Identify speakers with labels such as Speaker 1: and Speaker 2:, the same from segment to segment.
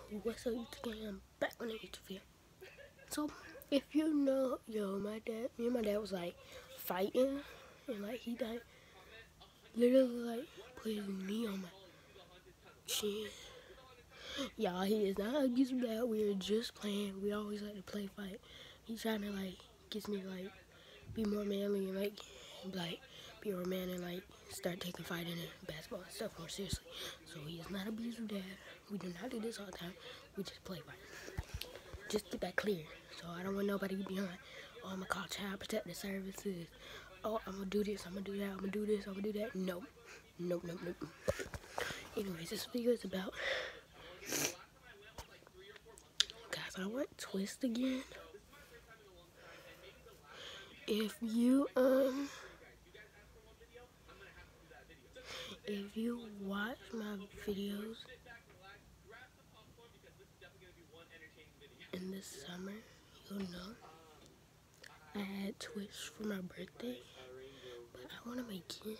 Speaker 1: What's up, YouTube? I'm back on the YouTube video. So, if you know, me and my dad was like fighting, and like he like literally like put his knee on my chin. Y'all, he is not abusive dad. We were just playing. We always like to play fight. He's trying to like get me to like be more manly and like be more man and like start taking fighting and basketball and stuff more seriously. So he is not abusive dad. We do not do this all the time. We just play fight. Just get that clear. So I don't want nobody behind. Oh, I'm gonna call Child Protective Services. Oh, I'm gonna do this, I'm gonna do that, I'm gonna do this, I'm gonna do that. Nope. Nope, nope, nope. Anyways, this video is about, guys, I want Twist again. If you watch my videos in the summer, you'll know I had Twist for my birthday, but I want to make it.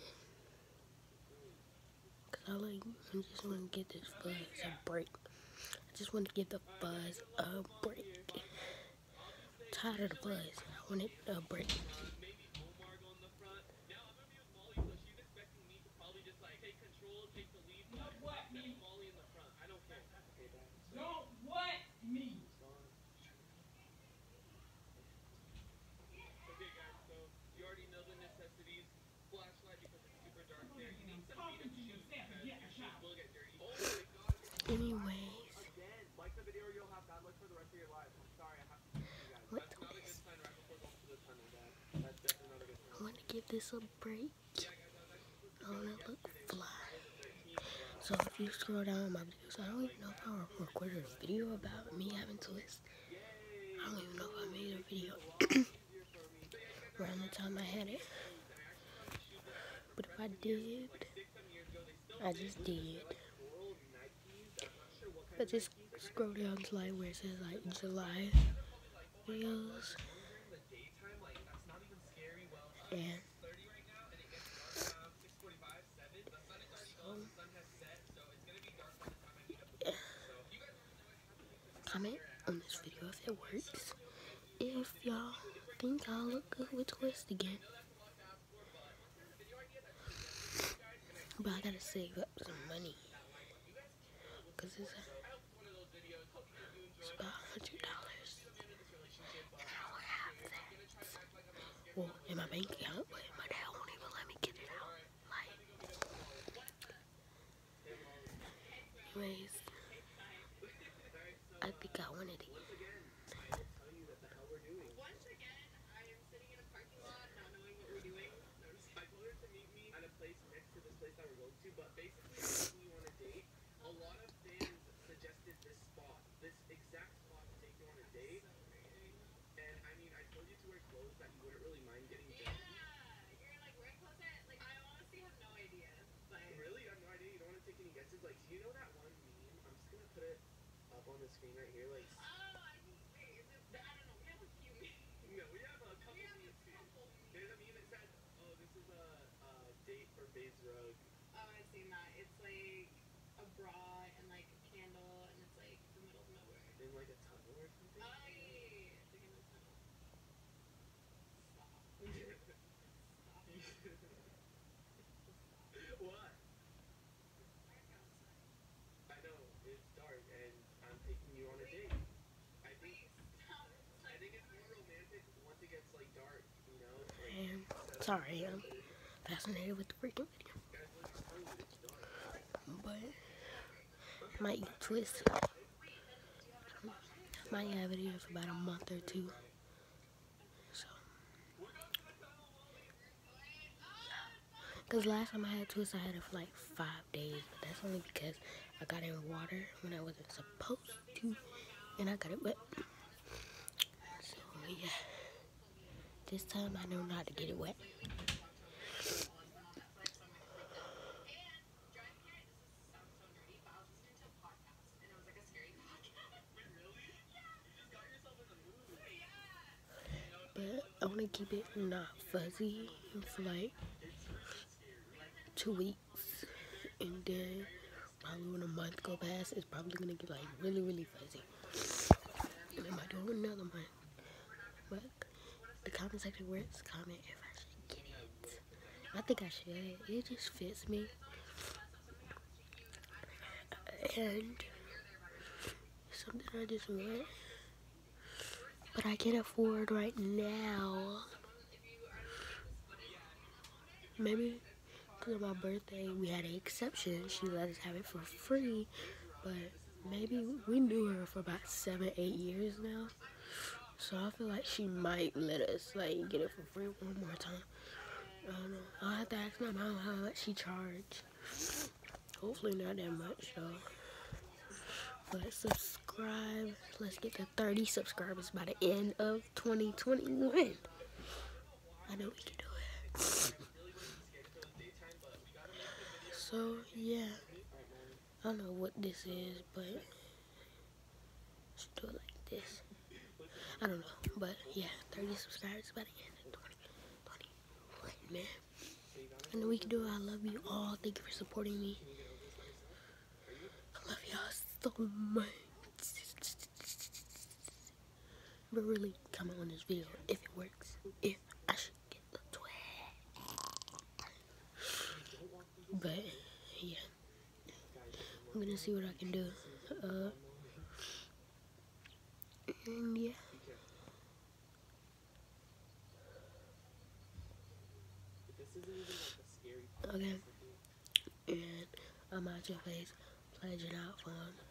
Speaker 1: Cause I just want to get this fuzz a break. I just want to give the fuzz a break. I'm tired of the fuzz. I want it a break. Anyways, what Twist? I want to give this a break. I want to look fly. So if you scroll down my videos, I don't even know if I recorded a video about me having Twist. I don't even know if I made a video around the time I had it. But if I did, I just did. But just scroll down to like where it says like July videos. And comment on this video if it works. If y'all think I'll look good with Twist again. But I gotta save up some money. Cause it's about $100. And I don't have that. Well, in my bank account, but my dad won't even let me get it out. Anyways, I think I wanted it.
Speaker 2: On the screen right here, like. Oh, I can wait. Is it? I don't know. We have a few memes. No, we have a couple memes too. There's a meme that says, "Oh, this is a date for Babe's rug." Oh, I've seen that. It's like a bra and like a candle, and it's like the middle of nowhere. In like a tunnel or something. Oh yeah, it's like in a tunnel. Stop. Stop. What? I know, it's dark and I'm taking you on a date. I think it's more romantic once it gets like dark, you know?
Speaker 1: And sorry, I'm fascinated with the freaking video. But I might eat Twist. Might have it here for about a month or two. So, because last time I had Twist, I had it for like 5 days. But that's only because I got it in water when I wasn't supposed to. And I got it wet. So, yeah. This time I know not to get it wet. But I want to keep it not fuzzy for like 2 weeks. And then probably when a month go past, it's probably gonna get like really, really fuzzy. And I might do another month. But the comment section works. Comment if I should get it. I think I should. It just fits me. And something I just want, but I can't afford right now. Maybe because of my birthday, we had an exception. She let us have it for free, but maybe we knew her for about 7, 8 years now. So I feel like she might let us like get it for free one more time. I don't know. I'll have to ask my mom how much she charged. Hopefully not that much though. But subscribe. Let's get to 30 subscribers by the end of 2021. I know we can do it. So yeah, I don't know what this is, but let's do it like this. I don't know, but yeah, 30 subscribers by the end of 2021, man. I know we can do it. I love you all. Thank you for supporting me. I love y'all so much. But really, comment on this video if it works. If I should get the twin. But yeah, I'm gonna see what I can do. And yeah. Okay. And I'm out your face, pledging out for him.